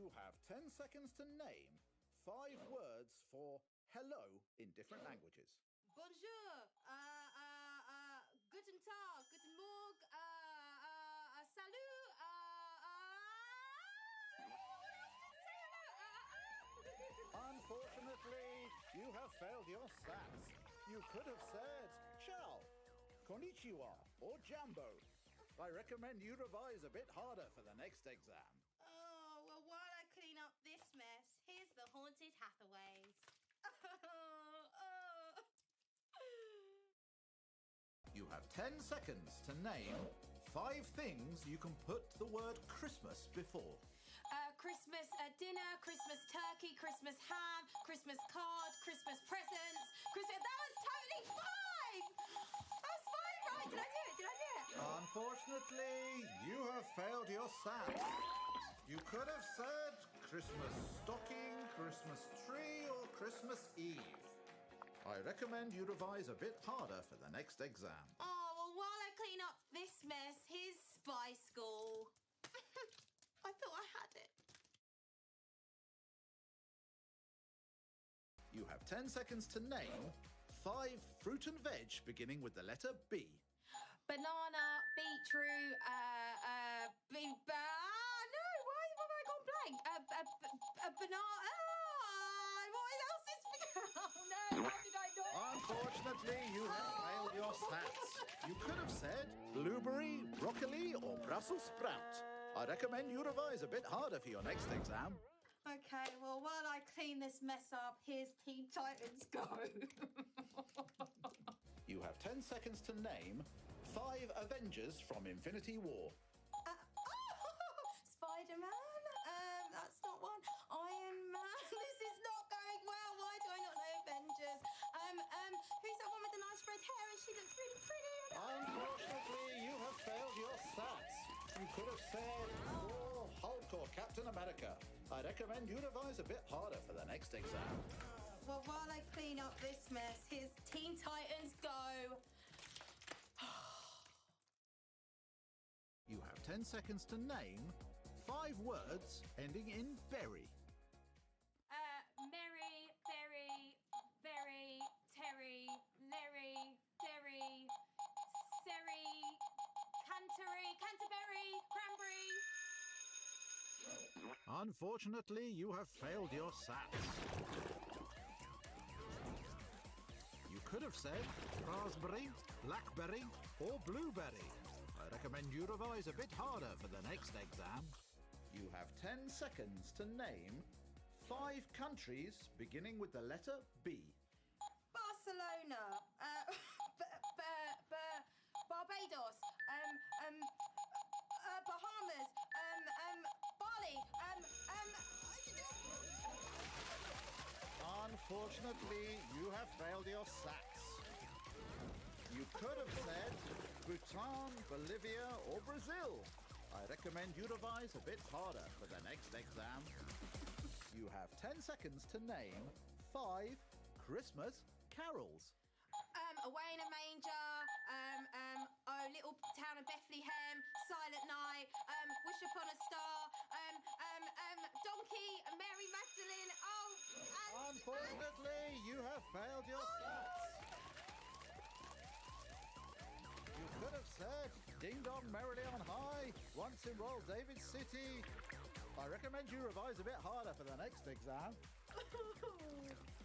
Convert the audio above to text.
You have 10 seconds to name 5 words for hello in different languages. Bonjour, guten Tag, guten Morgen, salut, Unfortunately, you have failed your sats. You could have said ciao, konnichiwa, or jambo. I recommend you revise a bit harder for the next exam. Oh, well, while I clean up this mess, here's the haunted Hathaways. You have 10 seconds to name 5 things you can put the word Christmas before. Christmas dinner, Christmas turkey, Christmas ham, Christmas card, Christmas presents. That was totally fine! That was fine, right? Did I do it? Unfortunately, you have failed your sat. You could have said Christmas stocking, Christmas tree, or Christmas Eve. I recommend you revise a bit harder for the next exam. Oh, well, while I clean up this mess, here's Spy School. I thought I had it. You have 10 seconds to name 5 fruit and veg beginning with the letter B. Banana, beetroot, no, why have I gone blank? Banana, what else is... Oh, no, how did I not? Unfortunately, you have failed your sats. You could have said blueberry, broccoli, or Brussels sprout. I recommend you revise a bit harder for your next exam. Okay, well, while I clean this mess up, here's Teen Titans Go. You have 10 seconds to name 5 Avengers from Infinity War. Spider-Man? That's not one. Iron Man? This is not going well. Why do I not know Avengers? Who's that one with the nice red hair and she looks really pretty? Unfortunately, you have failed your sats. You could have said Thor, Hulk, or Captain America. I recommend you revise a bit harder for the next exam. Well, while I clean up this mess, here's Teen Titans Go. You have 10 seconds to name 5 words ending in berry. Merry, berry, very, Terry, Larry, Derry, Serry, Canterbury, cranberry. Unfortunately, you have failed your sats. You could have said raspberry, blackberry, or blueberry. I recommend you revise a bit harder for the next exam. You have 10 seconds to name 5 countries beginning with the letter B. Barcelona, Barbados, Bahamas, Bali, Unfortunately, you have failed your sats. You could have said Bhutan, Bolivia, or Brazil. I recommend you revise a bit harder for the next exam. You have 10 seconds to name 5 Christmas carols. Away in a Manger, Oh Little Town of Bethlehem, Silent Night, Wish Upon a Star, Donkey, Mary Magdalene, Unfortunately, you have failed your sats. You could have said Ding Dong Merrily on High, Once in Royal David City. I recommend you revise a bit harder for the next exam.